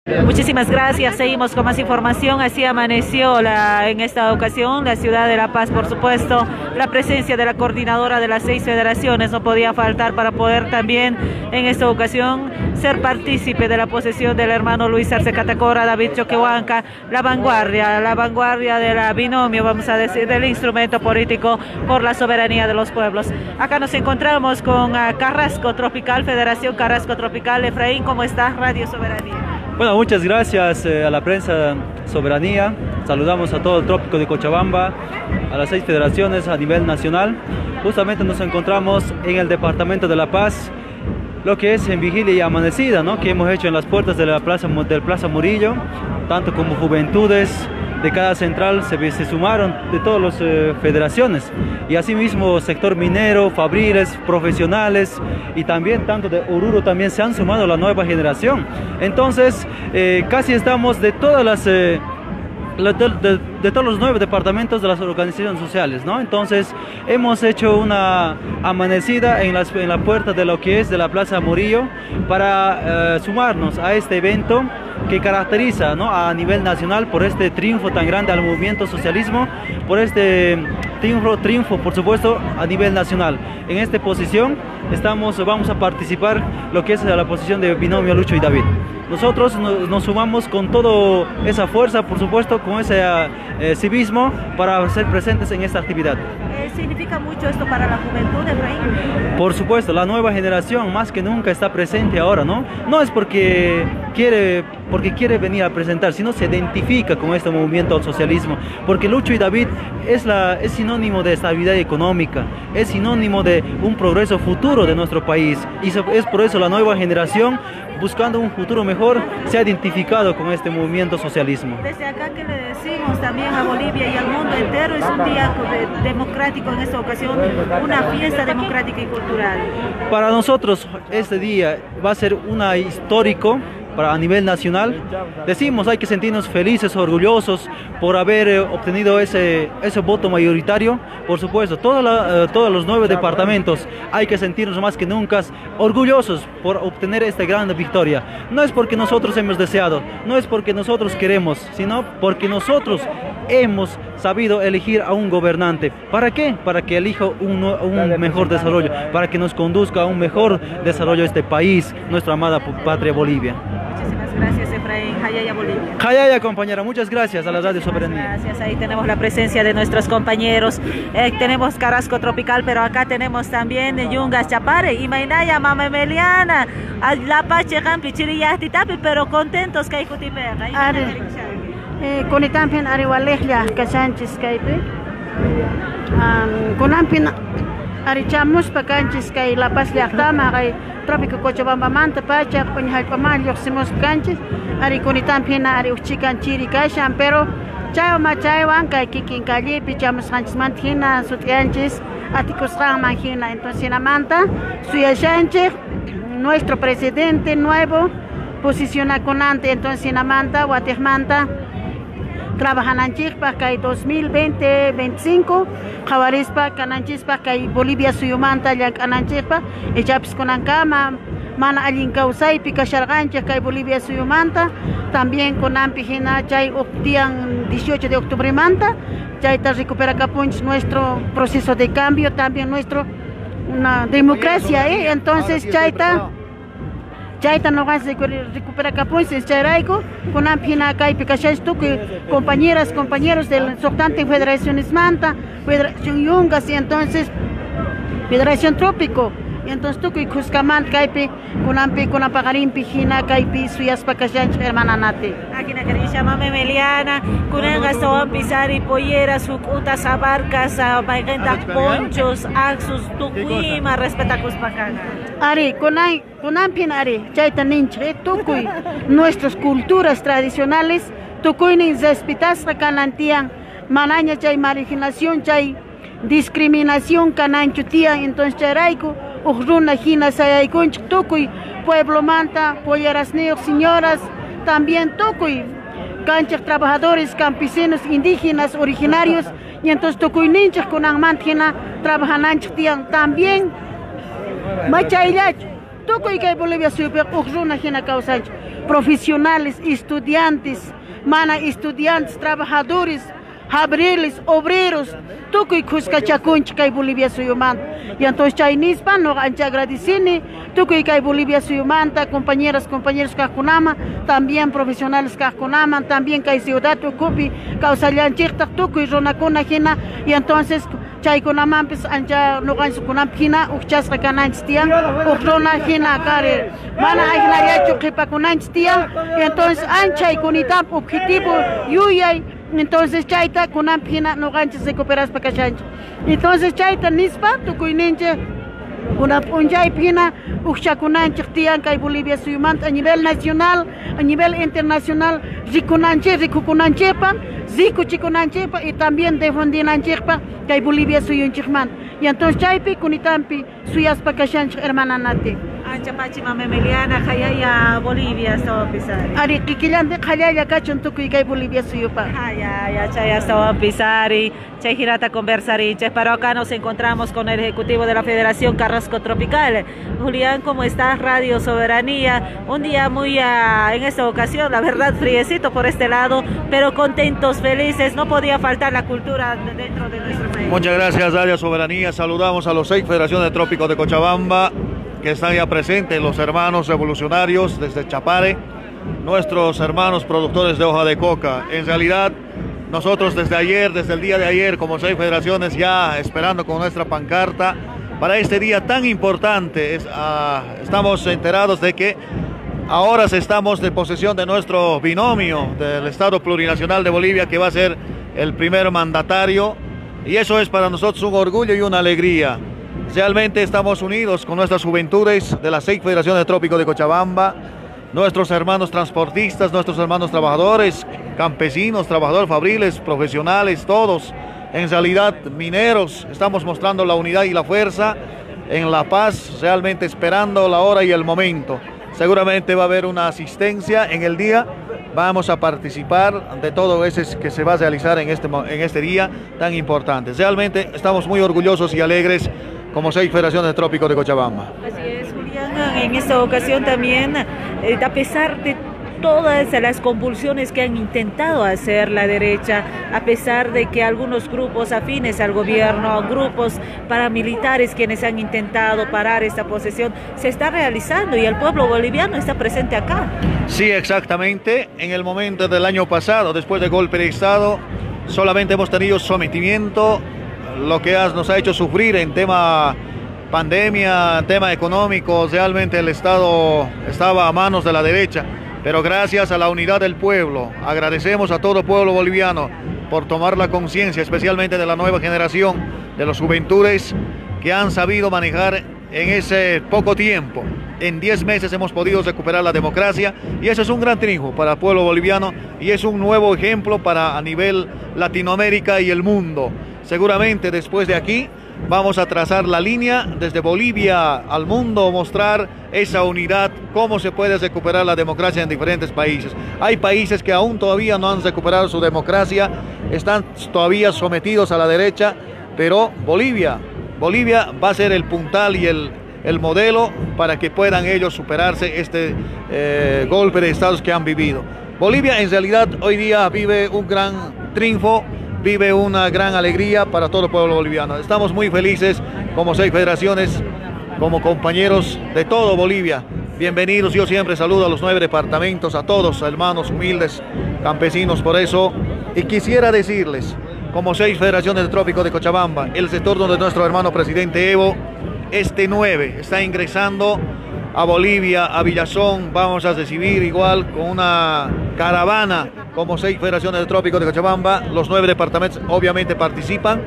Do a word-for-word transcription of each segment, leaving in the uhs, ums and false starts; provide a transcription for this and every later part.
Muchísimas gracias. Seguimos con más información. Así amaneció la, en esta ocasión la ciudad de La Paz. Por supuesto, la presencia de la coordinadora de las seis federaciones no podía faltar para poder también en esta ocasión ser partícipe de la posesión del hermano Luis Arce Catacora, David Choquehuanca, la vanguardia, la vanguardia de la binomio, vamos a decir, del instrumento político por la soberanía de los pueblos. Acá nos encontramos con uh, Carrasco Tropical, Federación Carrasco Tropical. Efraín, ¿cómo estás? Radio Soberanía. Bueno, muchas gracias eh, a la prensa Soberanía. Saludamos a todo el trópico de Cochabamba, a las seis federaciones a nivel nacional. Justamente nos encontramos en el departamento de La Paz, lo que es en vigilia y amanecida, ¿no?, que hemos hecho en las puertas de la plaza, del Plaza Murillo, tanto como juventudes de cada central se, se sumaron de todas las eh, federaciones, y asimismo sector minero, fabriles, profesionales, y también tanto de Oruro también se han sumado a la nueva generación. Entonces eh, casi estamos de todas las eh, de, de, de todos los nueve departamentos de las organizaciones sociales, ¿no? Entonces hemos hecho una amanecida en, las, en la puerta de lo que es de la Plaza Murillo para eh, sumarnos a este evento que caracteriza, ¿no?, a nivel nacional por este triunfo tan grande al movimiento socialismo, por este triunfo, triunfo por supuesto a nivel nacional. En esta posición estamos, vamos a participar lo que es la posición de binomio Lucho y David. Nosotros nos, nos sumamos con toda esa fuerza, por supuesto, con ese eh, civismo para ser presentes en esta actividad. Eh, ¿Significa mucho esto para la juventud, Efraín? Por supuesto, la nueva generación más que nunca está presente ahora, ¿no? No es porque quiere, porque quiere venir a presentar, sino se identifica con este movimiento al socialismo, porque Lucho y David es, la, es sinónimo de estabilidad económica, es sinónimo de un progreso futuro de nuestro país, y es por eso la nueva generación, buscando un futuro mejor, se ha identificado con este movimiento socialismo. Desde acá que le decimos también a Bolivia y al mundo entero, es un día democrático en esta ocasión, una fiesta democrática y cultural. Para nosotros este día va a ser una histórico para a nivel nacional. Decimos, hay que sentirnos felices, orgullosos por haber eh, obtenido ese, ese voto mayoritario. Por supuesto, toda la, eh, todos los nueve departamentos hay que sentirnos más que nunca orgullosos por obtener esta gran victoria. No es porque nosotros hemos deseado, no es porque nosotros queremos, sino porque nosotros hemos sabido elegir a un gobernante. ¿Para qué? Para que elija un, un mejor desarrollo, para que nos conduzca a un mejor desarrollo de este país, nuestra amada patria Bolivia. Muchísimas gracias, Efraín. Jayaya, Bolivia. Jayaya, compañera, muchas gracias a la Radio Soberanía. Gracias, ahí tenemos la presencia de nuestros compañeros. Eh, tenemos Carrasco Tropical, pero acá tenemos también Yungas Chapare y Mainaya, Mama Emeliana, La Paz, Chegampi, Chiriyasti, Tapi, pero contentos que hay Cutiperra. Con el también Ariwalehya, Casanchis Caipe. Con Ampin Arichamos, Pacanchis, Kai La Paz, Liactama, Trópico Cochabamba Manta, Pacha, Ponjal Pamal, Yoximos Canchis, Ari con el también Ari Uchican Chiri Cashan, pero Chao Machawan, Kai Kikin Calle, Pichamos Hanchis Mantina, Sutganchis, Aticos Ram Mangina, entonces en Amanta, Suya Sánchez, nuestro presidente nuevo, posiciona con ante, entonces en Amanta, Guatemanta. Trabajan en Chirpa, que hay dos mil veinte veinticinco, Jawarispa, Cananchirpa, que hay Bolivia Suyumanta, ya Cananchirpa, y Chapis con Ancama, Mana Alincausay, Pica Chargancha, que hay Bolivia Suyumanta, también con Ampijina, Chay Optian dieciocho de octubre Manta, Chay está recupera Capunch nuestro proceso de cambio, también nuestro una democracia, ¿eh? Entonces Chay está. Chaita no vas a recuperar capunes en Chairaico, con Ampina Caipi Cachastu, compañeras, compañeros del Soctante Federaciones Manta, Federación Yungas, y entonces Federación Trópico. Entonces tú que Cuscamant Caipi, con Ampi, con Apagarín Pijina, Caipi, Suyas Pacachanch, hermana Nate. Aquí na querida Mame Meliana, con Engaso Pisari, Polleras, Ucutas, Abarcas, Baigenta, Ponchos, Axus, Tucuima, respeta Cuspacana. Ari, con ay, con Ampin Ari, Chaita Ninche, Tucuy, nuestras culturas tradicionales, Tucuy Ninzespitas, Canantian, Manaña Chay marginación, Chay discriminación, Cananchutia, entonces Chairaico. Ujruna Jina Sayaykunch, Tucuy, Pueblo Manta, Polleras Neos, señoras, también Tucuy, canchas trabajadores, campesinos, indígenas, originarios, y entonces Tucuy Ninchas con Angmantina, trabajan anchos también, Machaylach, tukuy kay Bolivia super ugruna hina causanch, profesionales, estudiantes, mana estudiantes, trabajadores, jabriles, obreros, tukuy kuskachacunch kay Bolivia suyumanta. Y entonces chay nispa no ancha agradecini, tukuy kay Bolivia suyumanta, compañeras, compañeros kakunama, también profesionales kakunama, también kay ciudad tukupi, kausallanchikta tukuy runakuna hina, y entonces chaykunamampis ancha nuqanchikkunampi hina ukchasqa kananchis tiyan, ukruna hina kare, mana aylayachu qipakunanchis tiyan, y entonces anchaykunitap objetivo yuyay. Entonces chaita kunampi hina nuqanchis recuperaspa kashanchik. Entonces chaita nispa tukuyninchik kunampi unchaypi hina ukchakunanchik tiyan kay Bolivia suyumanta a nivel nacional, a nivel internacional, rikunanchik, rikukunanchikpa, rikuchikunanchikpa y también defendinanchikpa kay Bolivia suyunchikmanta. Y entonces chaypi kunitampi suyaspa kashanchik hermana Nati. Ancha Pachima Memeliana, Jayaya, Bolivia, estaba pisari. Ari kikillante Jayaya kachun tukuy kay Bolivia suyupa. Jayaya, Chaya estaba pisari, Chay Girata conversari, pero acá nos encontramos con el Ejecutivo de la Federación Carrasco Tropical. Julián, ¿cómo estás? Radio Soberanía, un día muy, uh, en esta ocasión, la verdad, friecito por este lado, pero contentos, felices, no podía faltar la cultura dentro de nuestro país. Muchas gracias, Radio Soberanía, saludamos a los seis Federaciones de Trópicos de Cochabamba, que están ya presentes, los hermanos revolucionarios desde Chapare, nuestros hermanos productores de hoja de coca. En realidad, nosotros desde ayer, desde el día de ayer, como seis federaciones, ya esperando con nuestra pancarta para este día tan importante. Es, uh, estamos enterados de que ahora estamos de posesión de nuestro binomio del Estado Plurinacional de Bolivia, que va a ser el primer mandatario, y eso es para nosotros un orgullo y una alegría. Realmente estamos unidos con nuestras juventudes de las seis federaciones de Trópicos de Cochabamba, nuestros hermanos transportistas, nuestros hermanos trabajadores, campesinos, trabajadores fabriles, profesionales, todos, en realidad mineros. Estamos mostrando la unidad y la fuerza en La Paz, realmente esperando la hora y el momento. Seguramente va a haber una asistencia en el día, vamos a participar de todo eso que se va a realizar en este, en este día tan importante. Realmente estamos muy orgullosos y alegres como seis federaciones de Trópicos de Cochabamba. Así es, Julián, en esta ocasión también, eh, a pesar de todas las convulsiones que han intentado hacer la derecha, a pesar de que algunos grupos afines al gobierno, grupos paramilitares quienes han intentado parar esta posesión, se está realizando y el pueblo boliviano está presente acá. Sí, exactamente. En el momento del año pasado, después del golpe de Estado, solamente hemos tenido sometimiento, lo que nos ha hecho sufrir en tema pandemia, en tema económico. Realmente el Estado estaba a manos de la derecha, pero gracias a la unidad del pueblo, agradecemos a todo el pueblo boliviano por tomar la conciencia, especialmente de la nueva generación, de los juventudes que han sabido manejar en ese poco tiempo. En diez meses hemos podido recuperar la democracia y eso es un gran triunfo para el pueblo boliviano y es un nuevo ejemplo para a nivel Latinoamérica y el mundo. Seguramente después de aquí vamos a trazar la línea desde Bolivia al mundo, mostrar esa unidad, cómo se puede recuperar la democracia en diferentes países. Hay países que aún todavía no han recuperado su democracia, están todavía sometidos a la derecha, pero Bolivia, Bolivia va a ser el puntal y el, el modelo para que puedan ellos superarse este eh, golpe de estados que han vivido. Bolivia en realidad hoy día vive un gran triunfo, vive una gran alegría para todo el pueblo boliviano. Estamos muy felices como seis federaciones, como compañeros de todo Bolivia. Bienvenidos, yo siempre saludo a los nueve departamentos, a todos, hermanos humildes, campesinos, por eso. Y quisiera decirles, como seis federaciones de Trópicos de Cochabamba, el sector donde nuestro hermano presidente Evo, este nueve, está ingresando a Bolivia, a Villazón. Vamos a recibir igual con una caravana como seis federaciones de Trópicos de Cochabamba. Los nueve departamentos obviamente participan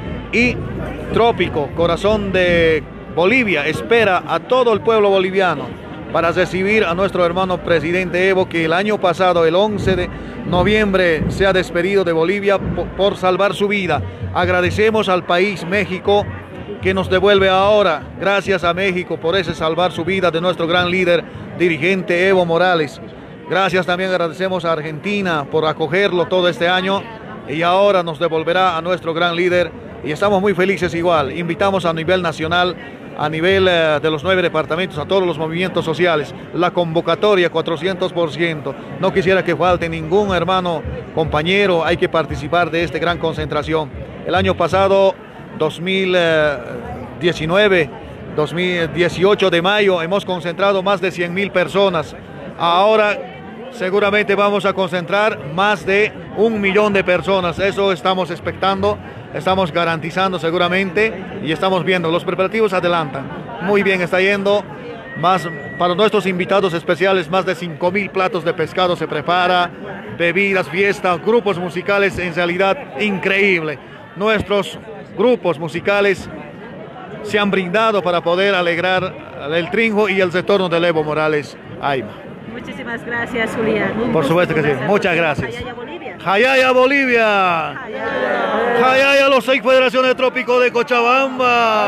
y Trópico, corazón de Bolivia, espera a todo el pueblo boliviano para recibir a nuestro hermano presidente Evo, que el año pasado, el once de noviembre, se ha despedido de Bolivia por, por salvar su vida. Agradecemos al país México que nos devuelve ahora, gracias a México por ese salvar su vida de nuestro gran líder, dirigente Evo Morales. Gracias también agradecemos a Argentina por acogerlo todo este año y ahora nos devolverá a nuestro gran líder y estamos muy felices igual. Invitamos a nivel nacional a nivel uh, de los nueve departamentos, a todos los movimientos sociales. La convocatoria cuatrocientos por ciento. No quisiera que falte ningún hermano, compañero, hay que participar de esta gran concentración. El año pasado, dos mil diecinueve, dos mil dieciocho de mayo, hemos concentrado más de cien mil personas. Ahora seguramente vamos a concentrar más de un millón de personas. Eso estamos expectando. Estamos garantizando seguramente y estamos viendo, los preparativos adelantan. Muy bien, está yendo. Más, para nuestros invitados especiales, más de cinco mil platos de pescado se prepara, bebidas, fiestas, grupos musicales, en realidad increíble. Nuestros grupos musicales se han brindado para poder alegrar el triunfo y el retorno de Evo Morales Ayma. Muchísimas gracias, Julián. Un Por supuesto que sí, muchas gracias. Jayaya, Bolivia. Jayaya, los seis federaciones trópicos de Cochabamba.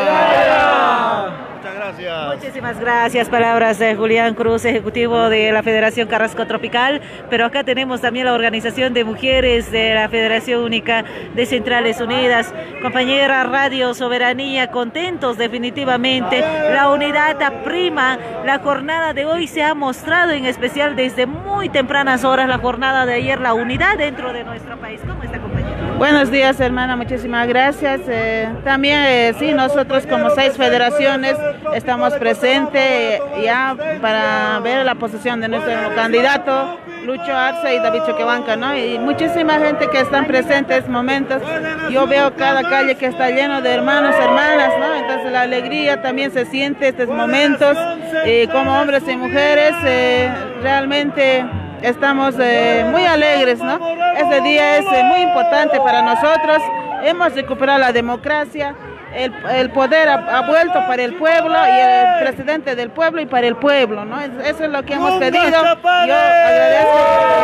Muchas gracias. Muchísimas gracias. Palabras de Julián Cruz, ejecutivo de la Federación Carrasco Tropical. Pero acá tenemos también la organización de mujeres de la Federación Única de Centrales Unidas. Compañera Radio Soberanía, contentos definitivamente. La unidad aprima. La jornada de hoy se ha mostrado en especial desde muy tempranas horas. La jornada de ayer, la unidad dentro de nuestro país. ¿Cómo está, compañera? Buenos días, hermana, muchísimas gracias. Eh, también, eh, sí, nosotros como seis federaciones estamos presentes ya para ver la posición de nuestro candidato, Lucho Arce y David Choquebanca, ¿no? Y muchísima gente que están presentes en estos momentos. Yo veo cada calle que está lleno de hermanos, hermanas, ¿no? Entonces la alegría también se siente en estos momentos. Y como hombres y mujeres, eh, realmente estamos eh, muy alegres, ¿no? Este día es eh, muy importante para nosotros. Hemos recuperado la democracia, el, el poder ha, ha vuelto para el pueblo y el presidente del pueblo y para el pueblo, ¿no? Eso es lo que hemos pedido. Yo agradezco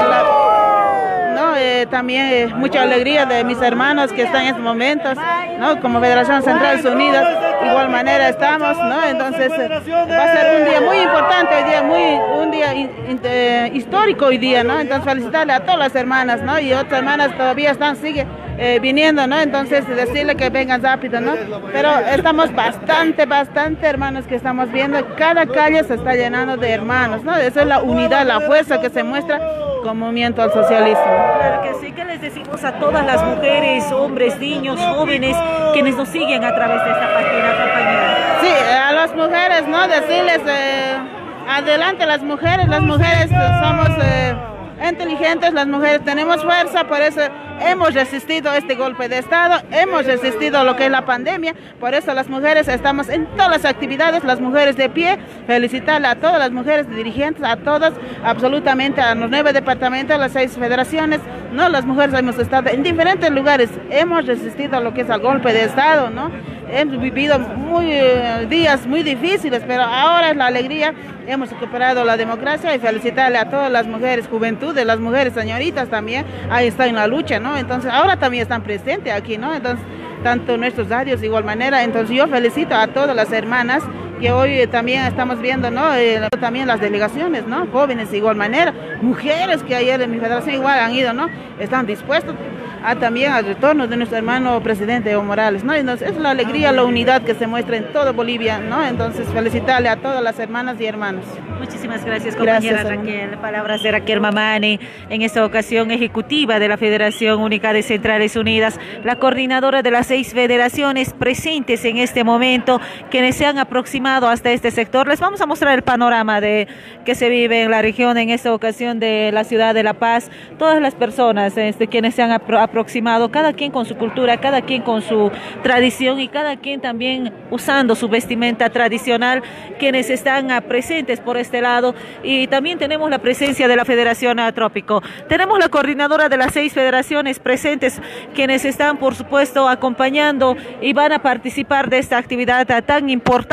la, ¿no? eh, también eh, mucha alegría de mis hermanos que están en estos momentos, ¿no? Como Federación Centrales Unidas, de igual manera estamos, ¿no? Entonces eh, va a ser un día muy importante hoy día, muy, un día in, in, eh, histórico hoy día, ¿no? Entonces felicitarle a todas las hermanas, ¿no? Y otras hermanas todavía están, sigue eh, viniendo, ¿no? Entonces decirle que vengan rápido, ¿no? Pero estamos bastante, bastante hermanos que estamos viendo, cada calle se está llenando de hermanos, ¿no? Esa es la unidad, la fuerza que se muestra como movimiento al socialismo. Claro que sí. ¿Qué les decimos a todas las mujeres, hombres, niños, jóvenes quienes nos siguen a través de esta página, compañera? Sí, a las mujeres, ¿no? Decirles, eh, adelante las mujeres, las mujeres somos eh, inteligentes, las mujeres tenemos fuerza, por eso hemos resistido a este golpe de Estado, hemos resistido a lo que es la pandemia, por eso las mujeres estamos en todas las actividades, las mujeres de pie, felicitarle a todas las mujeres dirigentes, a todas, absolutamente a los nueve departamentos, a las seis federaciones, no, las mujeres hemos estado en diferentes lugares, hemos resistido a lo que es el golpe de Estado, ¿no? Hemos vivido muy, eh, días muy difíciles, pero ahora es la alegría, hemos recuperado la democracia y felicitarle a todas las mujeres, juventudes, las mujeres señoritas también, ahí están en la lucha, ¿no? Entonces ahora también están presentes aquí, ¿no? Entonces, tanto nuestros radios de igual manera, entonces yo felicito a todas las hermanas que hoy también estamos viendo, ¿no? Eh, también las delegaciones, ¿no? Jóvenes de igual manera, mujeres que ayer en mi federación igual han ido, ¿no? Están dispuestos a también al retorno de nuestro hermano presidente Evo Morales, ¿no? Entonces es la alegría, la unidad que se muestra en toda Bolivia, ¿no? Entonces felicitarle a todas las hermanas y hermanos. Muchísimas gracias, compañera gracias, Raquel. Palabras de Raquel Mamani, en esta ocasión ejecutiva de la Federación Única de Centrales Unidas, la coordinadora de las seis federaciones presentes en este momento, quienes se han aproximado hasta este sector. Les vamos a mostrar el panorama de que se vive en la región en esta ocasión de la ciudad de La Paz. Todas las personas este, quienes se han apro aproximado, cada quien con su cultura, cada quien con su tradición y cada quien también usando su vestimenta tradicional, quienes están uh, presentes por este lado. Y también tenemos la presencia de la Federación Trópico. Tenemos la coordinadora de las seis federaciones presentes, quienes están por supuesto acompañando y van a participar de esta actividad tan importante, vamos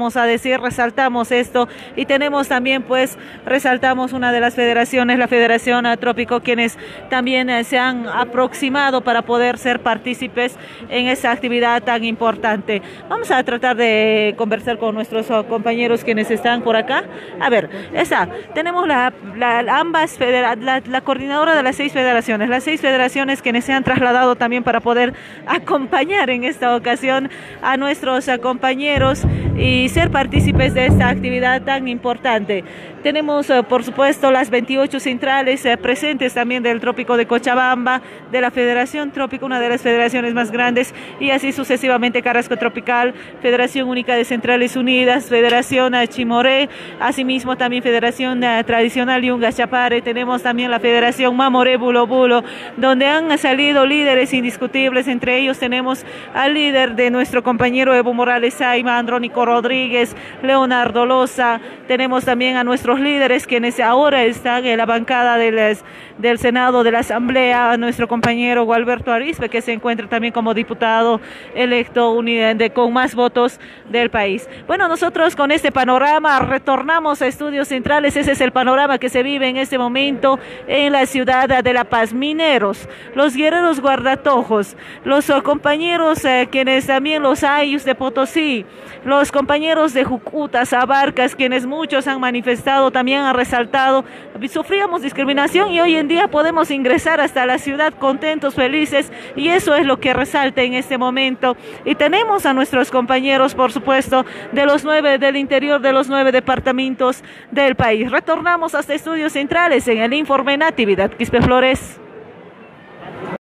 vamos a decir, resaltamos esto y tenemos también pues, resaltamos una de las federaciones, la Federación Trópico, quienes también eh, se han aproximado para poder ser partícipes en esa actividad tan importante. Vamos a tratar de conversar con nuestros oh, compañeros quienes están por acá. A ver, esa, tenemos la, la ambas federa, la, la coordinadora de las seis federaciones, las seis federaciones quienes se han trasladado también para poder acompañar en esta ocasión a nuestros uh, compañeros y ser partícipes de esta actividad tan importante. Tenemos, uh, por supuesto, las veintiocho centrales uh, presentes también del Trópico de Cochabamba, de la Federación Trópico, una de las federaciones más grandes, y así sucesivamente Carrasco Tropical, Federación Única de Centrales Unidas, Federación uh, Chimoré, asimismo también Federación uh, Tradicional Yunga Chapare, tenemos también la Federación Mamoré Bulo Bulo, donde han salido líderes indiscutibles, entre ellos tenemos al líder de nuestro compañero Evo Morales Saima, Andrónico Rodríguez, Leonardo Loza, tenemos también a nuestros líderes quienes ahora están en la bancada de les, del Senado de la Asamblea, a nuestro compañero Gualberto Arizpe, que se encuentra también como diputado electo de, con más votos del país. Bueno, nosotros con este panorama retornamos a Estudios Centrales. Ese es el panorama que se vive en este momento en la ciudad de La Paz. Mineros, los guerreros guardatojos, los uh, compañeros uh, quienes también los ayus de Potosí, los compañeros de Jucuta, Abarcas, quienes muchos han manifestado, también han resaltado, sufríamos discriminación y hoy en día podemos ingresar hasta la ciudad contentos, felices, y eso es lo que resalta en este momento. Y tenemos a nuestros compañeros, por supuesto, de los nueve, del interior de los nueve departamentos del país. Retornamos hasta Estudios Centrales en el informe Natividad Quispe Flores.